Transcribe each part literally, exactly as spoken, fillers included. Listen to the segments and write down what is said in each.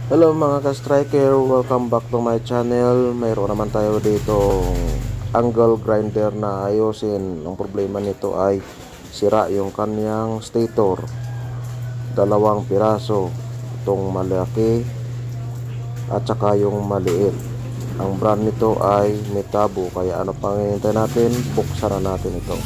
Hello mga ka-striker, welcome back to my channel. Mayroon naman tayo dito angle grinder na ayusin. Ang problema nito ay sira yung kanyang stator. Dalawang piraso, itong malaki at saka yung maliit. Ang brand nito ay Metabo, kaya ano pang hinihintay natin? Buksan na natin ito.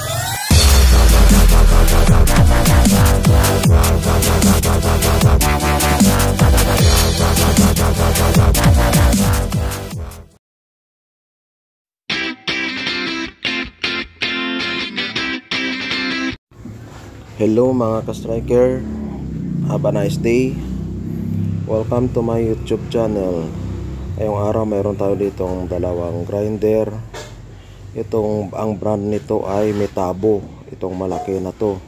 Hello mga ka-striker, have a nice day. Welcome to my YouTube channel. Ngayong araw mayroon tayo ditong dalawang grinder. Itong ang brand nito ay Metabo, itong malaki na to.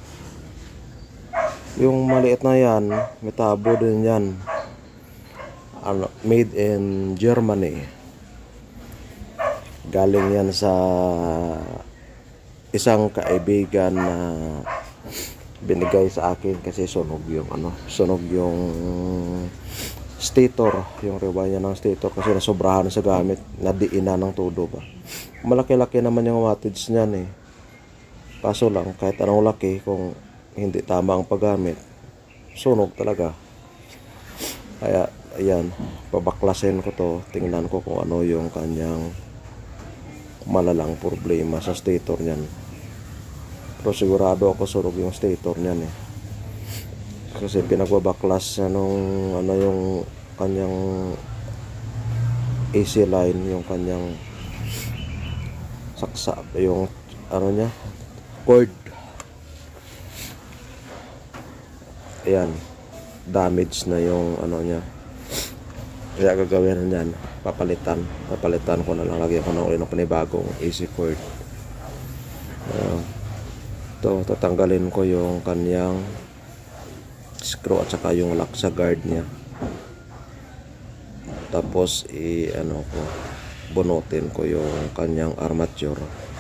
Yung maliit na yan, Metabo din yan, ano, made in Germany. Galing yan sa isang kaibigan na binigay sa akin kasi sunog yung ano, sunog yung stator, yung rewind niya ng stator kasi nasobrahan sa gamit, nadiina ng todo ba. Malaki-laki naman yung wattage niyan eh. Kaso lang kahit anong laki, kung hindi tama ang paggamit, sunog talaga. Kaya ayan, pabaklasin ko to, tingnan ko kung ano yung kanyang malalang problema sa stator niyan. Pero sigurado ako sunog yung stator niyan eh. Kasi pinagbabaklas na nung ano yung kanyang A C line, yung kanyang saksa, yung ano niya, cord. Ayan, damage na yung ano niya. Kaya gagawin niyan, papalitan. Papalitan ko na lang, lagyan ko na ulit ng panibagong A C cord. Uh, ito, tatanggalin ko yung kanyang screw at saka yung lock sa guard niya. Tapos i ano ko, bunutin ko yung kanyang armature.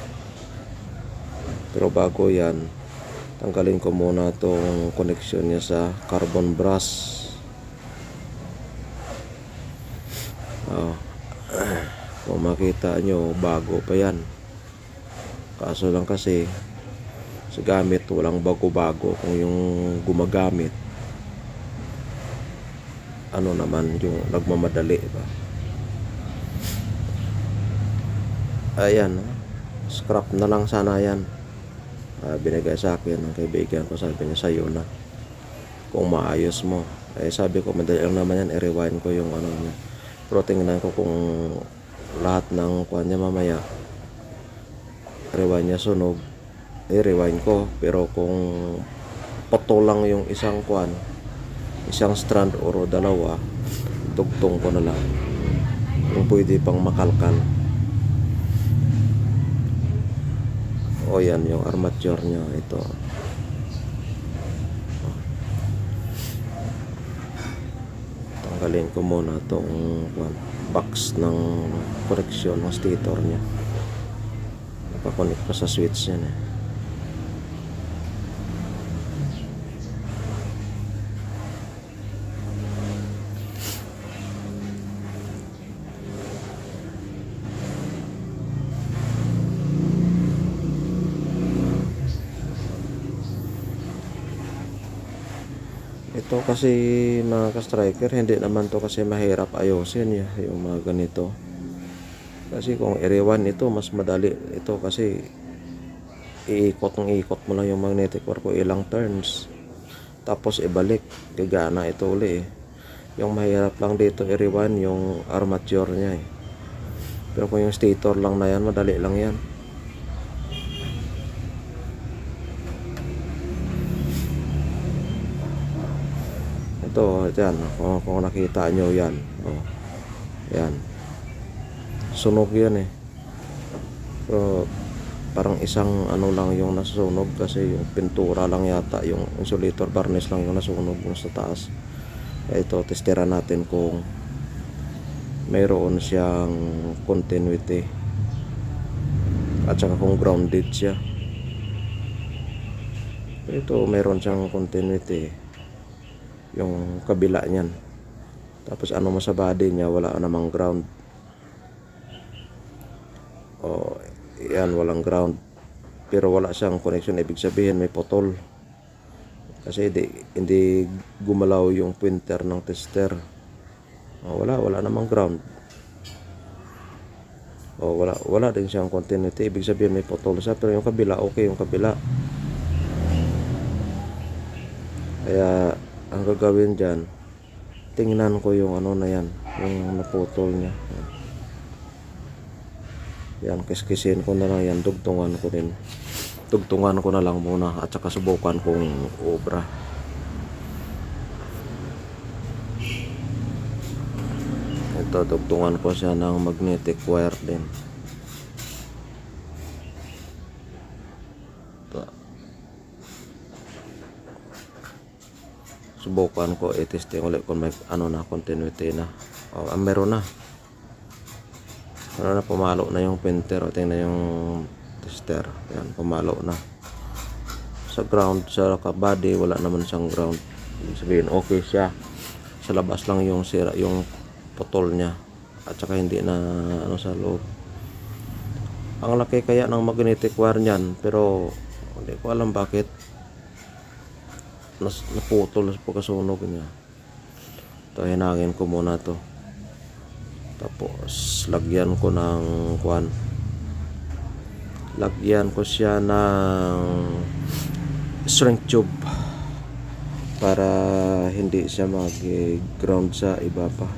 Pero bago yan, tanggalin ko muna tong connection niya sa carbon brass. Oh. Kung makita nyo, bago pa yan. Kaso lang kasi sa gamit walang bago-bago. Kung yung gumagamit, ano naman yung nagmamadali ba. Ayan, scrap na lang sana yan. Uh, binigay sa akin ng kaibigan ko, sabi niya sa'yo na kung maayos mo. Eh sabi ko madali lang naman yan, i-rewind ko yung ano niya. Pero tingnan ko kung lahat ng kuha niya mamaya rewind niya sunog, i-rewind ko. Pero kung poto lang yung isang kuan, isang strand o dalawa, tugtong ko na lang kung pwede pang makalkal. O yan yung armature nya, ito. Tanggalin ko muna itong box ng correction ng stator nya. Nakakonect pa sa switch nya eh. Ito kasi mga ka-striker, hindi naman to kasi mahirap ayusin ya, yung mga ganito. Kasi kung i-rewind ito, mas madali ito kasi iikot ng ikot mo lang yung magnetic core ko ilang turns, tapos ibalik, gagana ito uli eh. Yung mahirap lang dito i-rewind yung armature nya eh. Pero kung yung stator lang na yan, madali lang yan. Ito, yan, kung, kung nakita nyo yan, oh, yan, sunog yan eh. Pero parang isang ano lang yung nasunog kasi yung pintura lang yata, yung insulator varnish lang yung nasunog yung sa taas. Kaya ito, testera natin kung mayroon siyang continuity at saka kung grounded siya. Ito, mayroon siyang continuity, yung kabila niyan. Tapos ano mo sa body niya, wala namang ground. O yan, walang ground. Pero wala siyang connection, ibig sabihin may putol. Kasi hindi, hindi gumalaw yung pointer ng tester. O, wala, wala namang ground. O wala, wala din siyang continuity, ibig sabihin may putol siya. Pero yung kabila, okay yung kabila. Kaya ang gagawin dyan, tingnan ko yung ano na yan, yung naputol niya. Yan, kiskisin ko na lang yan, dugtungan ko din. Dugtungan ko na lang muna at saka subukan kong obra. Ito, dugtungan ko siya ng magnetic wire din. Ito. Subukan ko, i-testing ulit kung may ano na, continuity na. O, ah, meron na. Ano na, pumalo na yung printer. O, tingnan yung tester. Yan, pumalo na. Sa ground, sa body, wala naman siyang ground. Ibig sabihin, okay siya. Sa labas lang yung sira, yung putol niya. At saka hindi na, ano, sa loob. Ang laki kaya ng magnetic wire niyan. Pero, hindi ko alam bakit. Nas, naputol sa pagkasunog niya. Ito, hinangin ko muna to. Tapos lagyan ko ng kuan, lagyan ko siya ng shrink tube para hindi siya mag ground sa iba pa.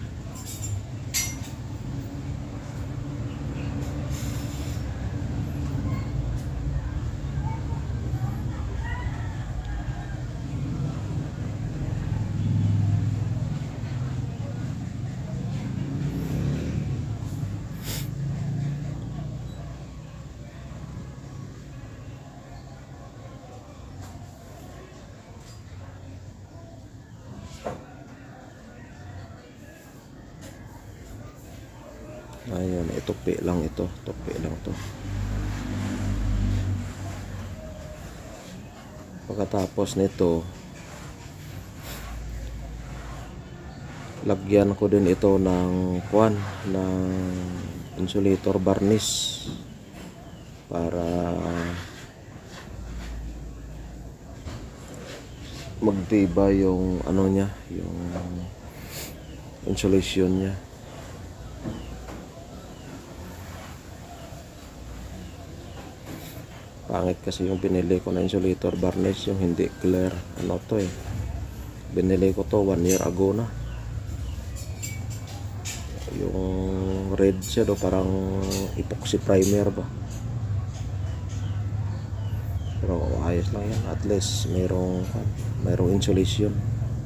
Ayun, itupi lang ito, tupi lang to. Pagkatapos nito, lagyan ko din ito ng kuan, ng insulator varnish para magtibay yung ano niya, yung insulation niya. Pangit kasi yung binili ko na insulator varnish, yung hindi clear. Ano to eh, binili ko to one year ago na. Yung red siya do, parang epoxy primer ba. Pero ayos lang yan, at least mayroong mayroong insulation.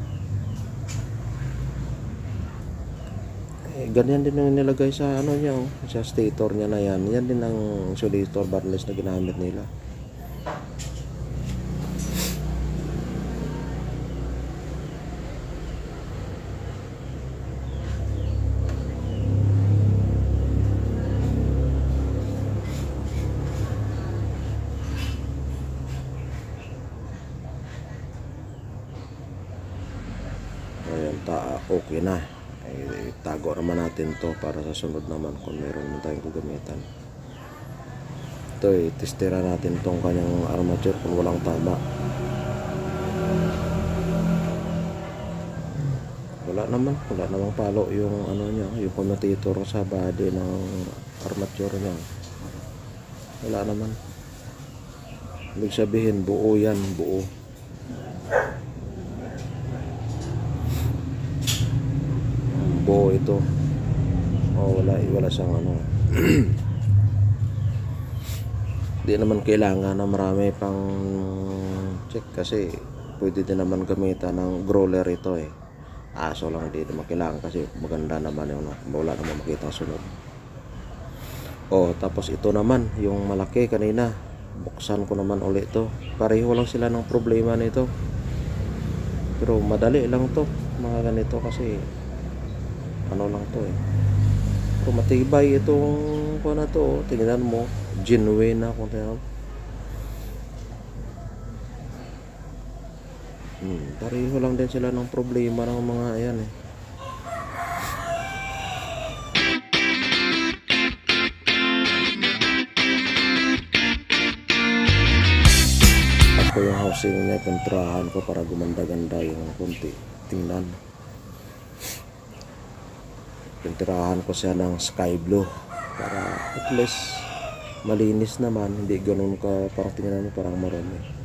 Eh, ganyan din yung nilagay sa ano niya, oh, sa stator niya na yan. Yan din ang insulator varnish na ginamit nila. Ayan, ta okay na. Ay, tago naman natin to para sa sunod naman kung meron naman tayong gagamitan. Ito eh, testera natin tong kanyang armature kung walang tama. Wala naman, wala namang palo yung ano niya, yung commutator sa body ng armature niya. Wala naman. Ibig sabihin, buo yan, buo. Buo ito. Oh, wala, wala siyang ano. Di naman kailangan na marami pang check kasi pwede din naman gamitan ng growler ito eh. Aso lang di naman kailangan kasi maganda naman yung wala naman makita sunog. Oh, tapos ito naman yung malaki kanina. Buksan ko naman ulit to. Pareho lang sila ng problema nito. Pero madali lang to, mga ganito kasi ano lang to eh. Pero matibay itong kuha na to. Tingnan mo, genuine na kung tingnan mo. Hmm, pareho lang din sila ng problema ng mga ayan eh. ko yung housing niya, pinturahan ko para gumanda-ganda yung kunti tingnan. Pinturahan ko siya ng sky blue para at least malinis naman, hindi ganun ka parang tingnan mo parang marami.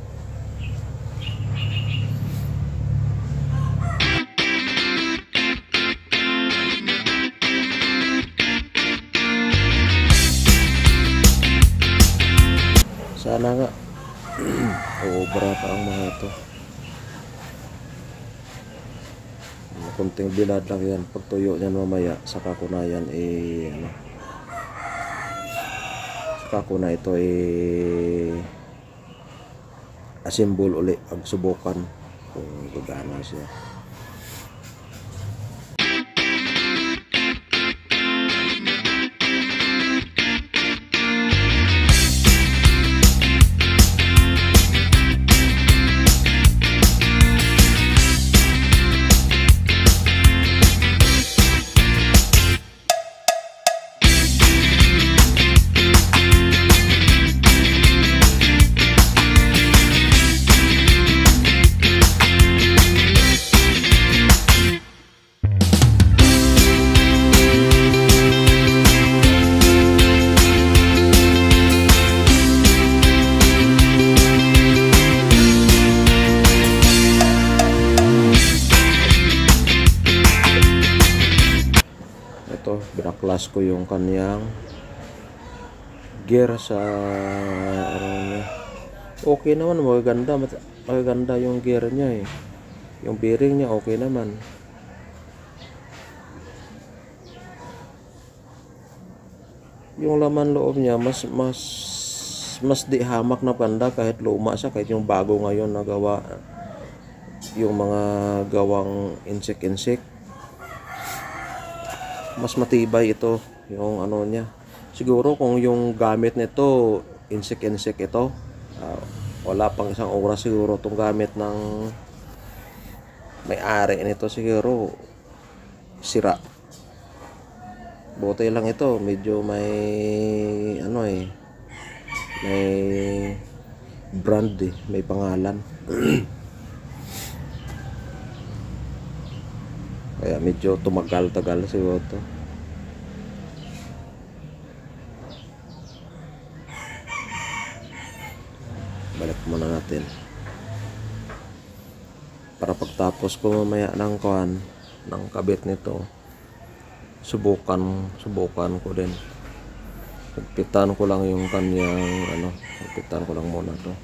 Sana nga uubra pa ang mga ito. Kunting bilad lang yan. Pag tuyo niyan mamaya, saka ko na yan eh, ano, saka ko na ito eh assemble uli, pagsubukan kung gagana siya. Ito, binaklas ko yung kanyang gear sa ano niya. Okay naman, magaganda, magaganda yung gear niya eh. Yung bearing niya okay naman. Yung laman loob niya mas mas mas di hamak na panda kahit luma siya, kahit yung bago ngayon na gawa, yung mga gawang insect-insect. Mas matibay ito yung ano niya. Siguro kung yung gamit nito insect-insect ito, uh, wala pang isang oras siguro itong gamit ng may-ari nito, siguro sira. Buti lang ito, medyo may ano eh, may brand eh, may pangalan. Kaya medyo tumagal-tagal siguro ito. Balik muna natin. Para pagtapos ko mamaya ng kuhan, ng kabit nito, subukan, subukan ko din. Higpitan ko lang yung kanyang ano, higpitan ko lang muna to.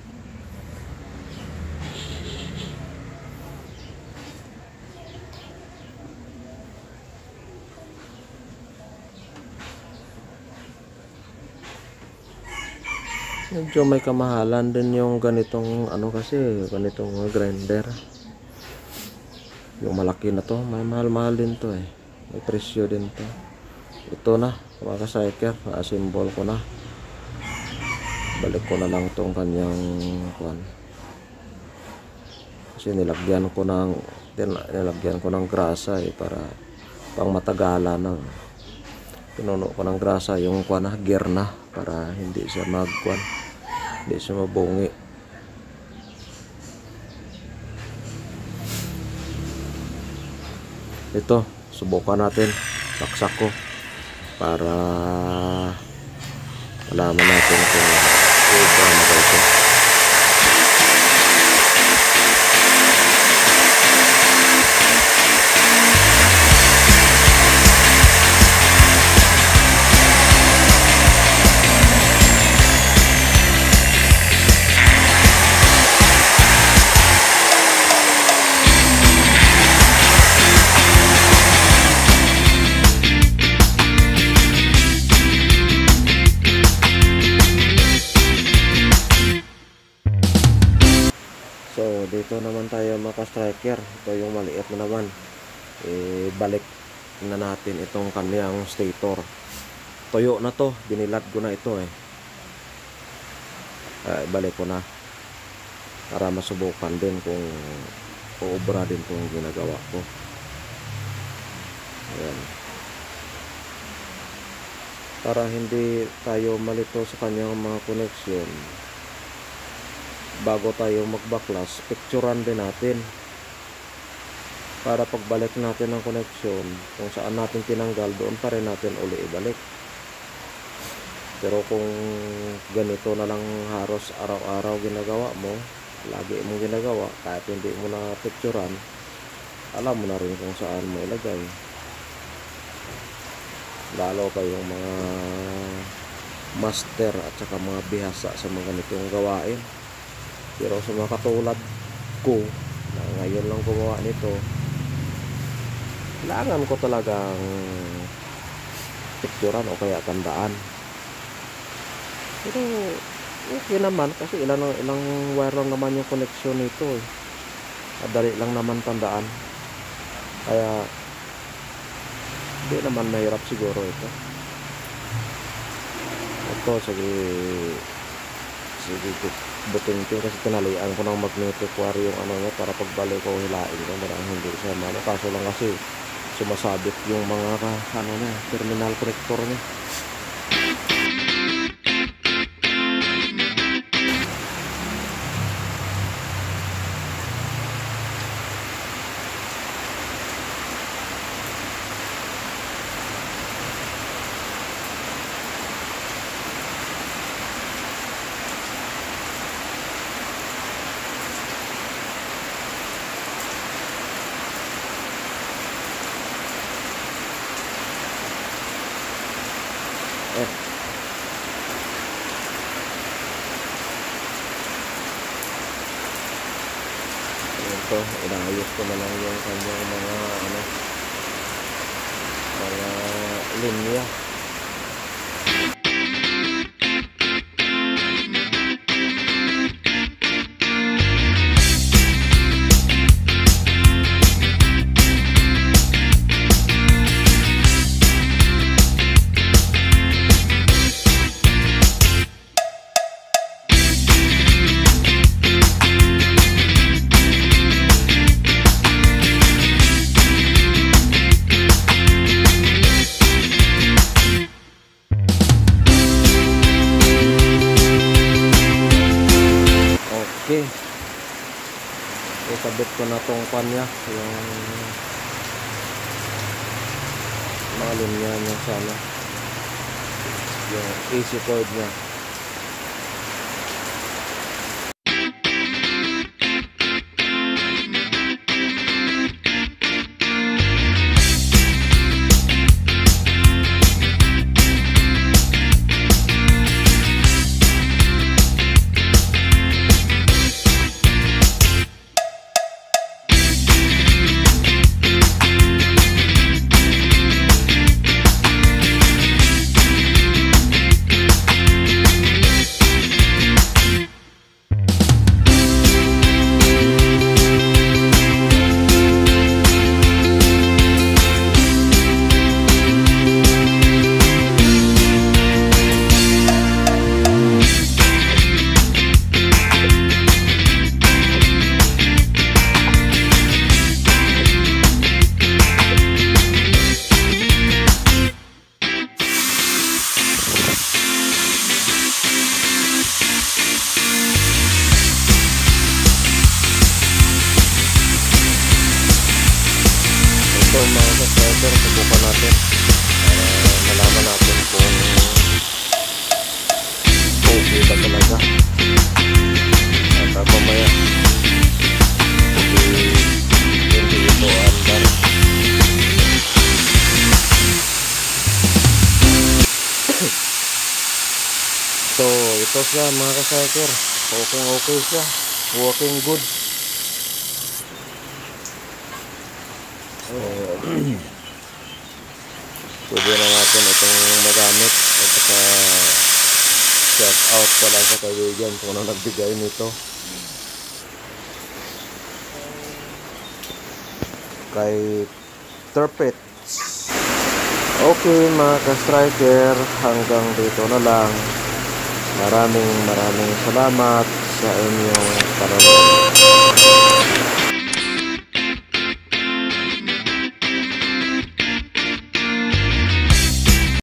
Medyo may kamahalan din yung ganitong ano kasi, ganitong grinder. Yung malaki na to, may mahal-mahal din to eh. May presyo din to. Ito na, mga ka-striker, na-assemble ko na. Balik ko na lang tong kanyang kuan. Kasi nilagyan ko ng nilagyan ko ng grasa eh, para pang matagalan na. Pinuno ko ng grasa yung kuan na, gear na, para hindi siya magkuan, hindi siya mabungi. Ito, subukan natin, saksak ko para malaman natin kung ubra na ba ito. So, dito naman tayo mga ka-striker. Ito yung maliit na naman. E, balik na natin itong kanyang stator. Tuyo na to. Binilad ko na ito eh. Uh, balik ko na. Para masubukan din kung uubra din kung ginagawa ko. Ayan. Para hindi tayo malito sa kanyang mga connection. bago tayo magbaklas, picturean din natin para pagbalik natin ng connection, kung saan natin tinanggal, doon pa rin natin uli ibalik. Pero kung ganito na lang halos araw-araw ginagawa mo, lagi mong ginagawa, kahit hindi mo na picturean, alam mo na rin kung saan mo ilagay. Lalo pa yung mga master at saka mga bihasa sa mga ganitong gawain. Pero sa mga katulad ko na ngayon lang gumawa nito, kailangan ko talagang picturean o kaya tandaan. Pero okay naman kasi ilang, ilang wire lang naman yung connection nito eh. Madali lang naman tandaan. Kaya hindi naman mahirap siguro ito. Ito sige sige buting-ting kasi tinalian ko ng magnetic wire yung ano niya para pagbalik ko hilain ko. Marang hindi siya mano. Kaso lang kasi sumasabit yung mga ano niya, terminal connector niya. Eh. Ito, inaayos ko na lang yung kanyang mga ano, mga linya. Okay, ikabit ko na tong pan niya, yung mga linya niya sana, yung A C cord niya. Ito mga subscriber, subukan natin para malaman natin kung okay ba talaga. At mamaya hindi, hindi ito andar. So ito siya mga ka-cyber, okay okay siya, working good. So, pwede na natin itong magamit at saka shout out pala sa kaibigan kung ano nagbigay nito, kay Turpets. Okay mga ka-striker, hanggang dito na lang. Maraming maraming salamat sa inyong panonood.